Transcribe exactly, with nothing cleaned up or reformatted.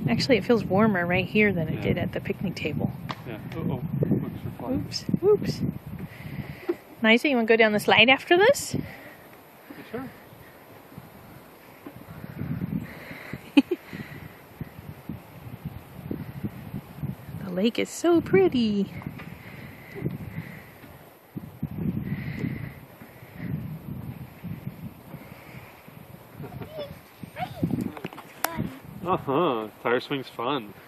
Actually, it feels warmer right here than it yeah. did at the picnic table. Yeah. Uh-oh. Books are flying. Oops. Oops. Nisa, you want to go down the slide after this? You sure? The lake is so pretty. Uh-huh. Tire swing's fun.